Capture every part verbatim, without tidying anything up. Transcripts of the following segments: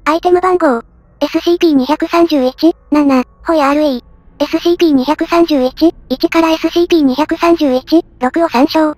アイテム番号。エスシーピーにさんいち、なな、ホイ アールイー。エスシーピーにさんいち、いち から エスシーピーにさんいち、ろくを参照。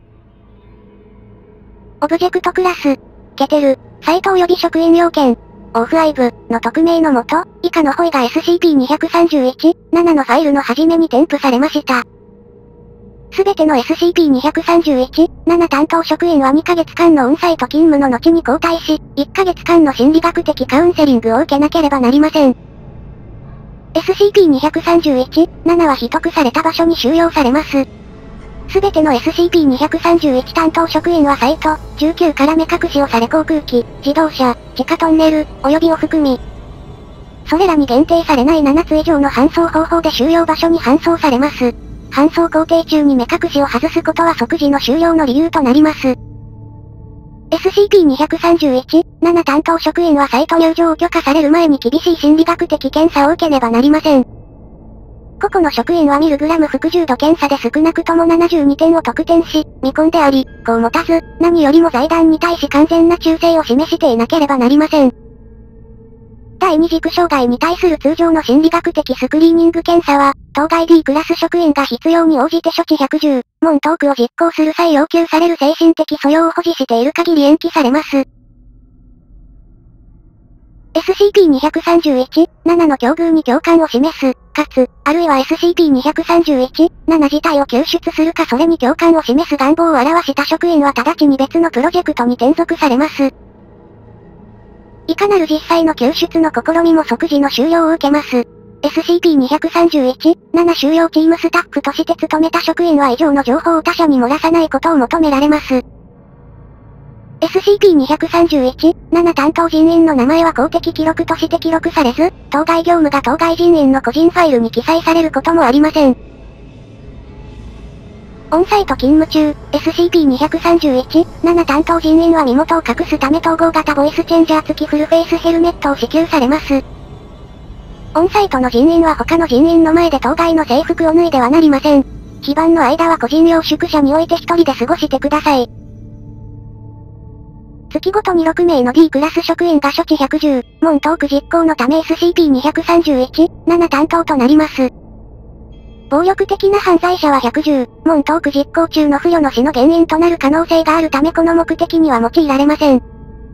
オブジェクトクラス。ケテル、サイト及び職員要件。オフアイブの匿名のもと、以下のホイが エスシーピーにさんいち、ななのファイルの初めに添付されました。すべての エスシーピーにさんいち、なな 担当職員はにかげつかんのオンサイト勤務の後に交代し、いっかげつかんの心理学的カウンセリングを受けなければなりません。エスシーピーにさんいち、なな は秘匿された場所に収容されます。すべての エスシーピーにさんいち 担当職員はサイト、じゅうきゅうから目隠しをされ航空機、自動車、地下トンネル、及びを含み、それらに限定されないななつ以上の搬送方法で収容場所に搬送されます。搬送工程中に目隠しを外すことは即時の収容の理由となります。エスシーピーにさんいち、なな 担当職員はサイト入場を許可される前に厳しい心理学的検査を受けねばなりません。個々の職員はミルグラム服重度検査で少なくともななじゅうにてんを得点し、未婚であり、子を持たず、何よりも財団に対し完全な忠誠を示していなければなりません。第二軸障害に対する通常の心理学的スクリーニング検査は、当該 D クラス職員が必要に応じて処置ひゃくじゅう、問トークを実行する際要求される精神的素養を保持している限り延期されます。エスシーピーにさんいち、なな の境遇に共感を示す、かつ、あるいは エスシーピーにさんいち、なな 自体を救出するかそれに共感を示す願望を表した職員は直ちに別のプロジェクトに転属されます。いかなる実際の救出の試みも即時の収容を受けます。エスシーピーにさんいち、なな 収容チームスタッフとして務めた職員は以上の情報を他者に漏らさないことを求められます。エスシーピーにさんいち、なな 担当人員の名前は公的記録として記録されず、当該業務が当該人員の個人ファイルに記載されることもありません。オンサイト勤務中、エスシーピーにさんいち、なな 担当人員は身元を隠すため統合型ボイスチェンジャー付きフルフェイスヘルメットを支給されます。オンサイトの人員は他の人員の前で当該の制服を脱いではなりません。非番の間は個人用宿舎において一人で過ごしてください。月ごとにろくめいの D クラス職員が処置ひゃくじゅう、問トーク実行のため エスシーピーにさんいち、なな 担当となります。暴力的な犯罪者はひゃくじゅう、問トーク実行中の不慮の死の原因となる可能性があるためこの目的には用いられません。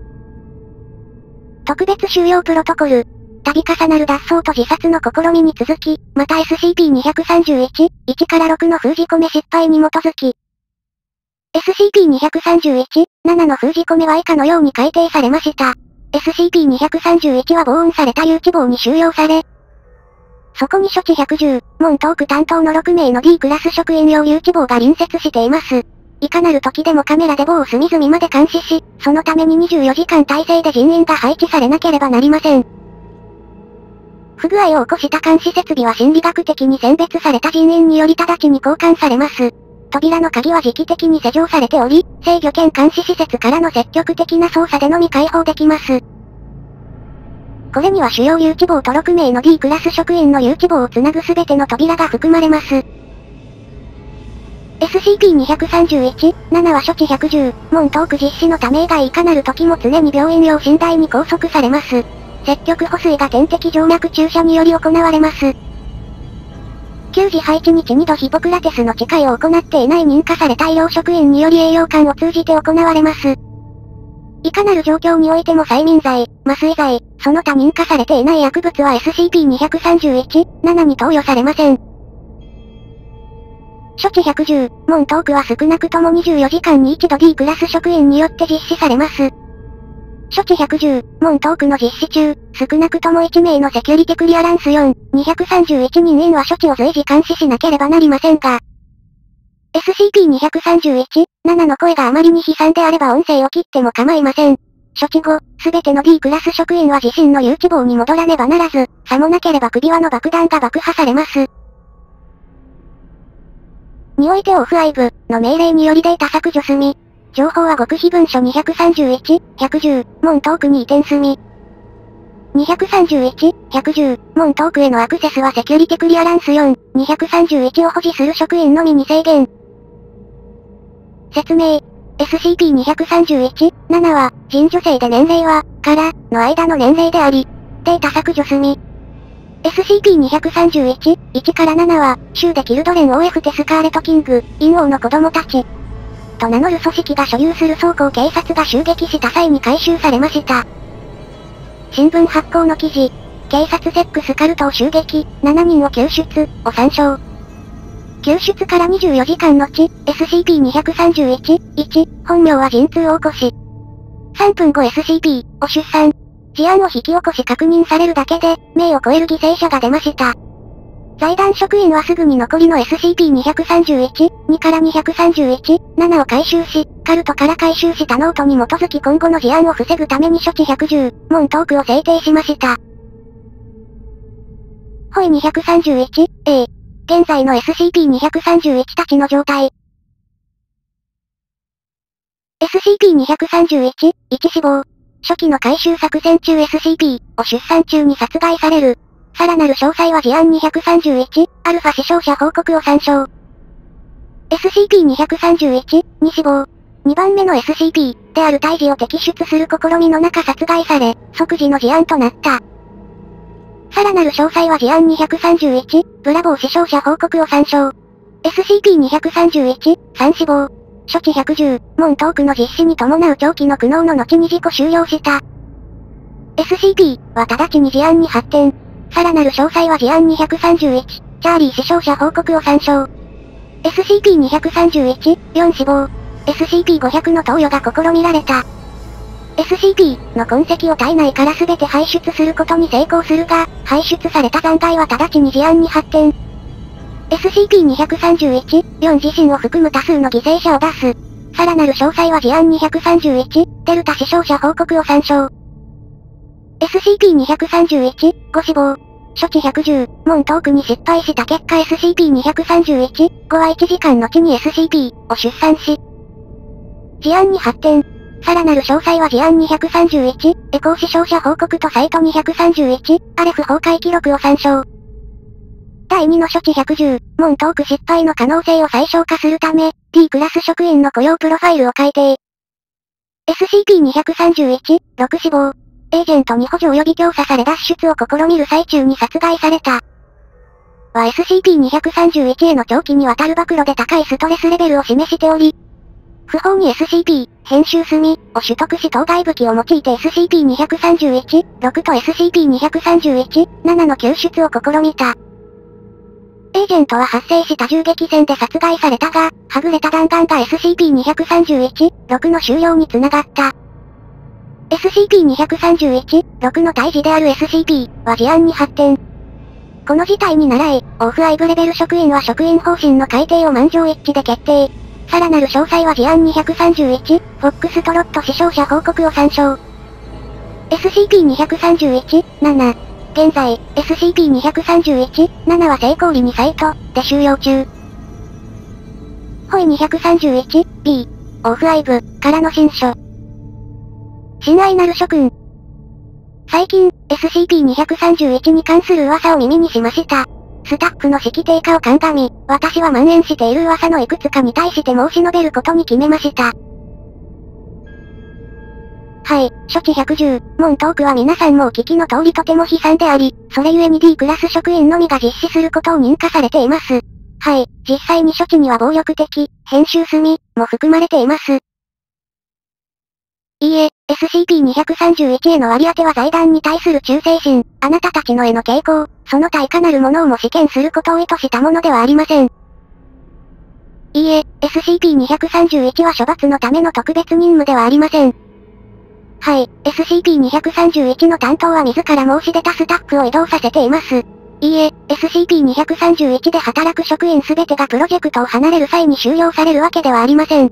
特別収容プロトコル。度重なる脱走と自殺の試みに続き、また エスシーピーにさんいち、いちからろくの封じ込め失敗に基づき、エスシーピーにさんいち、なな の封じ込めは以下のように改定されました。エスシーピーにさんいち は防音された誘致棒に収容され、そこに処置ひゃくじゅう、問トーク担当のろくめいの D クラス職員用誘致棒が隣接しています。いかなる時でもカメラで棒を隅々まで監視し、そのためににじゅうよじかん体制で人員が配置されなければなりません。不具合を起こした監視設備は心理学的に選別された人員により直ちに交換されます。扉の鍵は時期的に施錠されており、制御兼監視施設からの積極的な操作でのみ開放できます。これには主要誘致棒とろくめいの D クラス職員の誘致棒をつなぐすべての扉が含まれます。エスシーピーにさんいち、なな は処置ひゃくじゅう、問トーク実施のため以外いかなる時も常に病院用寝台に拘束されます。積極補水が点滴静脈注射により行われます。給仕配置日にどヒポクラテスの誓いを行っていない認可された医療職員により栄養管を通じて行われます。いかなる状況においても催眠剤、麻酔剤、その他認可されていない薬物は エスシーピーにさんいち、なな に投与されません。処置ひゃくじゅう、問トークは少なくともにじゅうよじかんに一度 D クラス職員によって実施されます。処置ひゃくじゅう、問トークの実施中、少なくともいちめいのセキュリティクリアランスよん、にひゃくさんじゅういちにん員は処置を随時監視しなければなりませんが、エスシーピーにさんいち、なな の声があまりに悲惨であれば音声を切っても構いません。処置後、すべての D クラス職員は自身の誘致棒に戻らねばならず、さもなければ首輪の爆弾が爆破されます。においてオフアイブの命令によりデータ削除済み。情報は極秘文書にさんいち、ひゃくじゅう、問トークに移転済み。にさんいち、ひゃくじゅう、問トークへのアクセスはセキュリティクリアランスよん、にさんいちを保持する職員のみに制限。説明。エスシーピーにさんいち、なな は、人女性で年齢は、から、 の間の年齢であり、データ削除済み。エスシーピーにさんいち、いちからななは、州でキルドレン オーエフ テスカーレット・キング、陰王の子供たち、と名乗る組織が所有する倉庫を警察が襲撃した際に回収されました。新聞発行の記事、警察セックスカルトを襲撃、しちにんを救出、を参照。救出からにじゅうよじかん後、エスシーピーにさんいち、いち、本名は陣痛を起こし。さんぷんご エスシーピー、を出産。事案を引き起こし確認されるだけで、名を超える犠牲者が出ました。財団職員はすぐに残りの エスシーピーにさんいち、にからにさんいち、ななを回収し、カルトから回収したノートに基づき今後の事案を防ぐために処置ひゃくじゅう、問トークを制定しました。ホイにさんいち、エー。現在の エスシーピーにさんいちたちの状態。エスシーピーにさんいち、いち死亡。初期の回収作戦中 エスシーピー を出産中に殺害される。さらなる詳細は事案にさんいち、アルファ死傷者報告を参照。エスシーピーにさんいち、に死亡。にばんめの エスシーピー である胎児を摘出する試みの中殺害され、即時の事案となった。さらなる詳細は事案にさんいち、ブラボー死傷者報告を参照。エスシーピーにさんいち、さん死亡。処置ひゃくじゅう、問トークの実施に伴う長期の苦悩の後に自己終了した。エスシーピー は直ちに事案に発展。さらなる詳細は事案にさんいち、チャーリー死傷者報告を参照。エスシーピーにさんいち、よん死亡。エスシーピーごひゃく の投与が試みられた。エスシーピー の痕跡を体内から全て排出することに成功するが、排出された残骸は直ちに事案に発展。エスシーピーにさんいち、よん自身を含む多数の犠牲者を出す。さらなる詳細は事案にさんいち、デルタ死傷者報告を参照。エスシーピーにさんいち、ご死亡。処置ひゃくじゅう、問トークに失敗した結果 エスシーピーにさんいち、ごはいちじかん後に エスシーピー を出産し、事案に発展。さらなる詳細は事案にさんいち、エコー死傷者報告とサイトにさんいち、アレフ崩壊記録を参照。だいにの処置ひゃくじゅう、問トーク失敗の可能性を最小化するため、D クラス職員の雇用プロファイルを改定。エスシーピーにさんいち、ろく死亡。エージェントに補助及び強査され脱出を試みる最中に殺害された。は エスシーピーにさんいち への長期にわたる暴露で高いストレスレベルを示しており、不法に エスシーピー、編集済み、を取得し当該武器を用いて エスシーピーにさんいち、ろくと エスシーピーにさんいち、ななの救出を試みた。エージェントは発生した銃撃戦で殺害されたが、はぐれた弾丸が エスシーピーにさんいち、ろくの収容につながった。エスシーピーにさんいち、ろくの胎児である エスシーピー は事案に発展。この事態に倣い、オフアイブレベル職員は職員方針の改定を満場一致で決定。さらなる詳細は事案にさんいち、フォックストロット死傷者報告を参照。エスシーピーにさんいち、なな。現在、エスシーピーにさんいち、ななは成功裏にサイト、で収容中。ホイにさんいち、ビー、オフアイブ、からの新書。親愛なる諸君。最近、エスシーピーにさんいちに関する噂を耳にしました。スタッフの士気低下を鑑み、私は蔓延している噂のいくつかに対して申し述べることに決めました。はい、処置ひゃくじゅう、問トークは皆さんもお聞きの通りとても悲惨であり、それゆえに D クラス職員のみが実施することを認可されています。はい、実際に処置には暴力的、編集済み、も含まれています。いいえ、エスシーピーにさんいち への割り当ては財団に対する忠誠心、あなたたちのへの傾向、その対価なるものをも試験することを意図したものではありません。いいえ、エスシーピーにさんいち は処罰のための特別任務ではありません。はい、エスシーピーにさんいち の担当は自ら申し出たスタッフを移動させています。いいえ、エスシーピーにさんいち で働く職員すべてがプロジェクトを離れる際に収容されるわけではありません。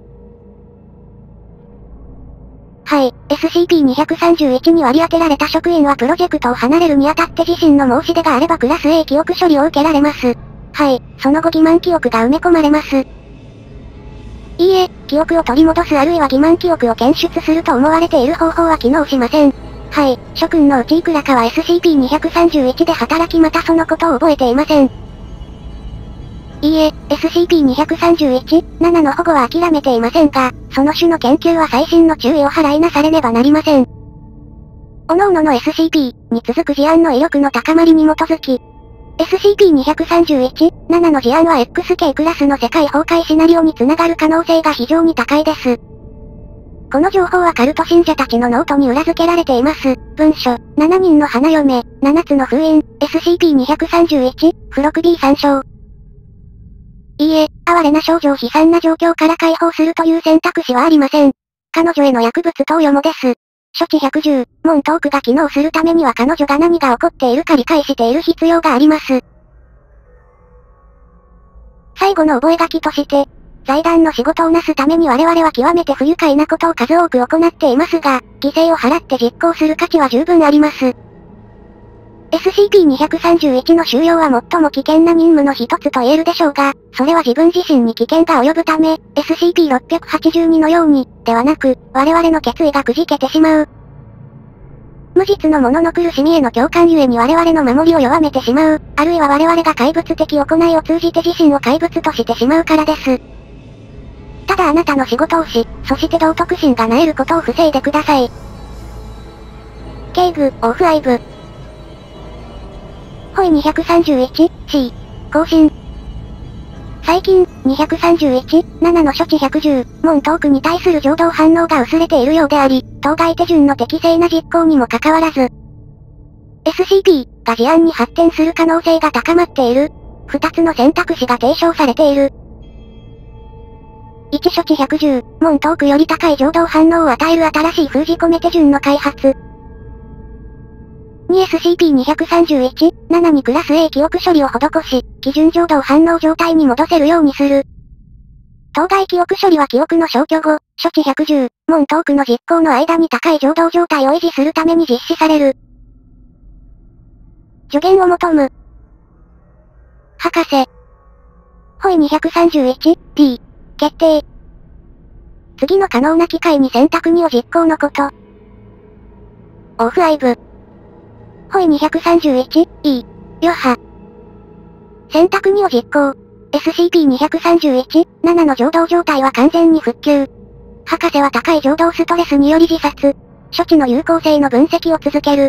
はい、エスシーピーにさんいち に割り当てられた職員はプロジェクトを離れるにあたって自身の申し出があればクラス A 記憶処理を受けられます。はい、その後欺瞞記憶が埋め込まれます。いいえ、記憶を取り戻すあるいは欺瞞記憶を検出すると思われている方法は機能しません。はい、諸君のうちいくらかは エスシーピーにさんいち で働きまたそのことを覚えていません。いいえ、エスシーピーにさんいち、ななの保護は諦めていませんが、その種の研究は細心の注意を払いなされねばなりません。 各々の エスシーピー に続く事案の威力の高まりに基づき、エスシーピーにさんいち、なな の事案は エックスケー クラスの世界崩壊シナリオにつながる可能性が非常に高いです。この情報はカルト信者たちのノートに裏付けられています。文書、しちにんの花嫁、ななつの封印、エスシーピーにさんいち、付録 ビー 参照。いいえ、哀れな少女を悲惨な状況から解放するという選択肢はありません。彼女への薬物投与もです。処置ひゃくじゅう、門トークが機能するためには彼女が何が起こっているか理解している必要があります。最後の覚書として、財団の仕事をなすために我々は極めて不愉快なことを数多く行っていますが、犠牲を払って実行する価値は十分あります。エスシーピーにさんいち の収容は最も危険な任務の一つと言えるでしょうが、それは自分自身に危険が及ぶため、エスシーピーろっぴゃくはちじゅうに のように、ではなく、我々の決意がくじけてしまう。無実の者の苦しみへの共感ゆえに我々の守りを弱めてしまう、あるいは我々が怪物的行いを通じて自身を怪物としてしまうからです。ただあなたの仕事をし、そして道徳心が萎えることを防いでください。警具、オフアイブ。ホイにさんいち、シー、更新。最近、にさんいち、ななの処置ひゃくじゅう、門トークに対する情動反応が薄れているようであり、当該手順の適正な実行にもかかわらず、エスシーピー が事案に発展する可能性が高まっている。二つの選択肢が提唱されている。いち処置ひゃくじゅう、門トークより高い情動反応を与える新しい封じ込め手順の開発。にエスシーピーにさんいち、ななにクラス A 記憶処理を施し、基準情動反応状態に戻せるようにする。当該記憶処理は記憶の消去後、処置ひゃくじゅう、門トークの実行の間に高い情動状態を維持するために実施される。助言を求む。博士。ホイにさんいち、D、決定。次の可能な機会に選択にを実行のこと。オフアイブ。ホイにさんいち、E、余波。選択にを実行。エスシーピーにさんいち、なな の情動状態は完全に復旧。博士は高い情動ストレスにより自殺。処置の有効性の分析を続ける。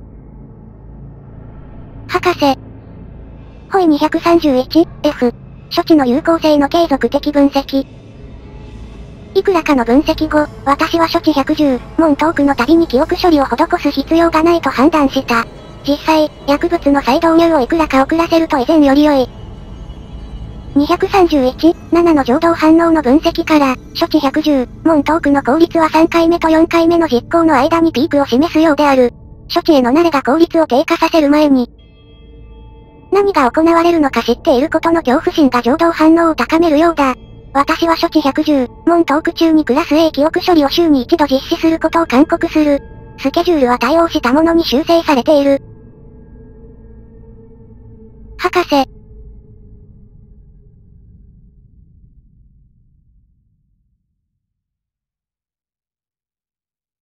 博士。ホイにさんいち、F、処置の有効性の継続的分析。いくらかの分析後、私は処置ひゃくじゅう、門トークの度に記憶処理を施す必要がないと判断した。実際、薬物の再導入をいくらか遅らせると以前より良い。にさんいち、ななの情動反応の分析から、処置ひゃくじゅう、門トークの効率はさんかいめとよんかいめの実行の間にピークを示すようである。処置への慣れが効率を低下させる前に、何が行われるのか知っていることの恐怖心が情動反応を高めるようだ。私は処置ひゃくじゅう、門トーク中にクラス A 記憶処理を週に一度実施することを勧告する。スケジュールは対応したものに修正されている。博士。